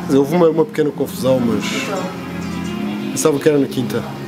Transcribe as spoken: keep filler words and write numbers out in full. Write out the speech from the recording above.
Houve uma, uma pequena confusão, mas Então, pensava que era na quinta.